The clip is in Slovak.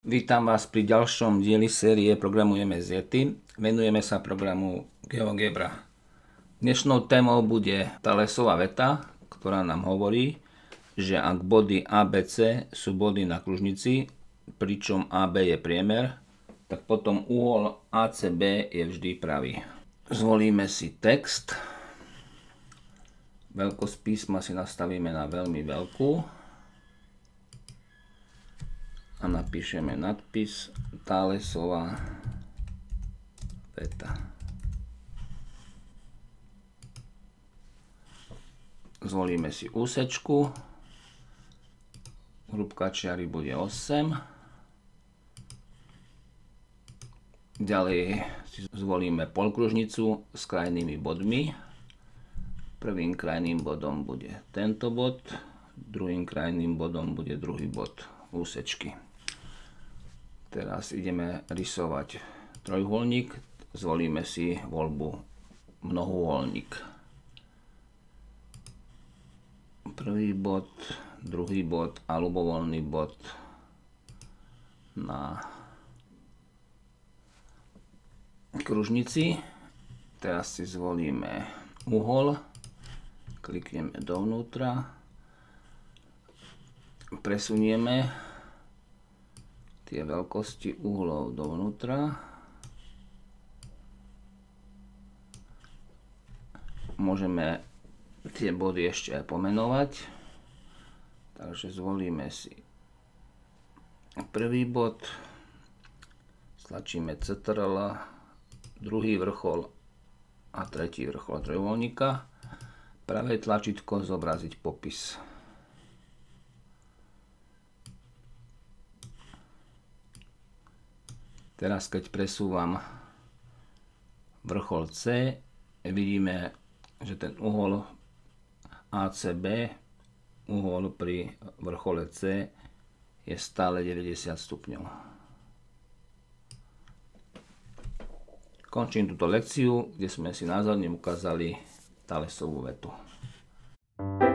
Vítam vás pri ďalšom dieli série Programujeme s Yeti. Venujeme sa programu GeoGebra. Dnešnou témou bude Thalesova veta, ktorá nám hovorí, že ak body ABC sú body na kružnici, pričom AB je priemer, tak potom uhol ACB je vždy pravý. Zvolíme si text. Veľkosť písma si nastavíme na veľmi veľkú. A napíšeme nadpis Thalesova veta. Zvolíme si úsečku. Hrúbka čiary bude 8. Ďalej si zvolíme polkružnicu s krajnými bodmi. Prvým krajným bodom bude tento bod, druhým krajným bodom bude druhý bod úsečky. Teraz ideme rysovať trojuholník. Zvolíme si voľbu mnohuholník. Prvý bod, druhý bod a ľubovoľný bod na kružnici. Teraz si zvolíme uhol. Klikneme dovnútra. Presunieme tie veľkosti uhlov dovnútra. Môžeme tie body ešte aj pomenovať. Takže zvolíme si prvý bod, stlačíme CTRL, druhý vrchol a tretí vrchol trojuholníka. Pravé tlačítko zobraziť popis. Teraz keď presúvam vrchol C, vidíme, že ten uhol ACB, uhol pri vrchole C, je stále 90 stupňov. Končím túto lekciu, kde sme si názorne ukázali Thalesovú vetu.